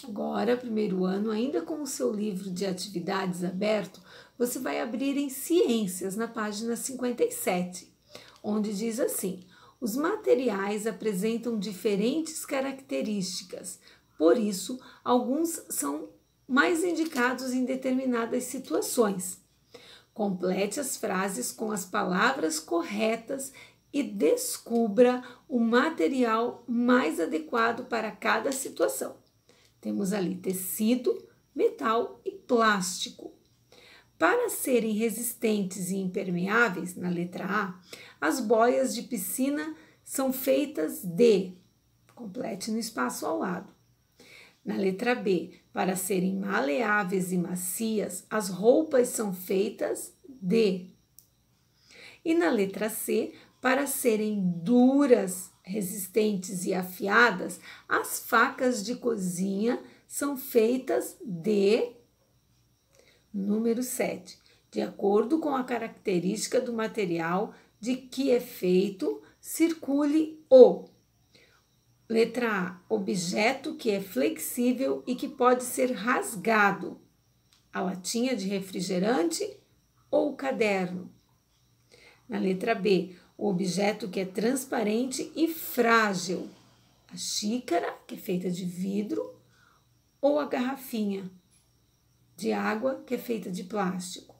Agora, primeiro ano, ainda com o seu livro de atividades aberto, você vai abrir em Ciências, na página 57, onde diz assim: os materiais apresentam diferentes características, por isso, alguns são mais indicados em determinadas situações. Complete as frases com as palavras corretas e descubra o material mais adequado para cada situação. Temos ali tecido, metal e plástico. Para serem resistentes e impermeáveis, na letra A, as boias de piscina são feitas de. Complete no espaço ao lado. Na letra B, para serem maleáveis e macias, as roupas são feitas de. E na letra C, para serem duras, resistentes e afiadas, as facas de cozinha são feitas de. Número 7. De acordo com a característica do material de que é feito, circule o. Letra A. Objeto que é flexível e que pode ser rasgado. A latinha de refrigerante ou o caderno. Na letra B. O objeto que é transparente e frágil. A xícara, que é feita de vidro, ou a garrafinha de água, que é feita de plástico.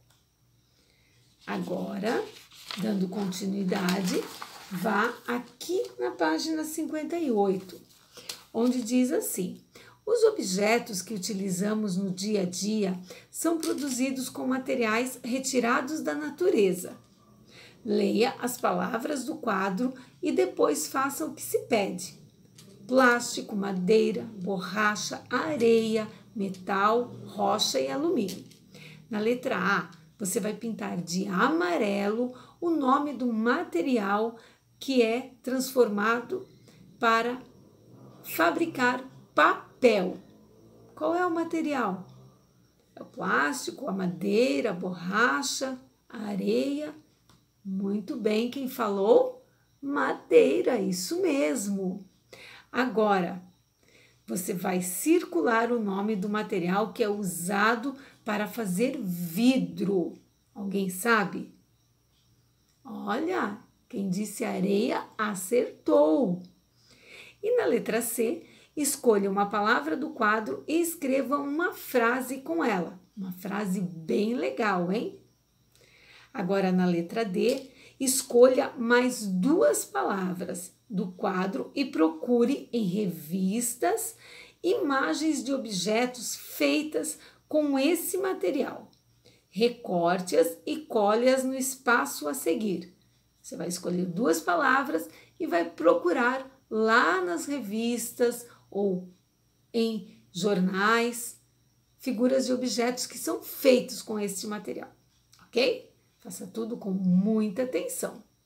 Agora, dando continuidade, vá aqui na página 58, onde diz assim: os objetos que utilizamos no dia a dia são produzidos com materiais retirados da natureza. Leia as palavras do quadro e depois faça o que se pede. Plástico, madeira, borracha, areia, metal, rocha e alumínio. Na letra A, você vai pintar de amarelo o nome do material que é transformado para fabricar papel. Qual é o material? É o plástico, a madeira, a borracha, a areia. Muito bem, quem falou? Madeira, isso mesmo. Agora, você vai circular o nome do material que é usado para fazer vidro. Alguém sabe? Olha, quem disse areia acertou. E na letra C, escolha uma palavra do quadro e escreva uma frase com ela. Uma frase bem legal, hein? Agora, na letra D, escolha mais duas palavras do quadro e procure em revistas imagens de objetos feitas com esse material. Recorte-as e colhe-as no espaço a seguir. Você vai escolher duas palavras e vai procurar lá nas revistas ou em jornais figuras de objetos que são feitos com este material, ok? Faça tudo com muita atenção.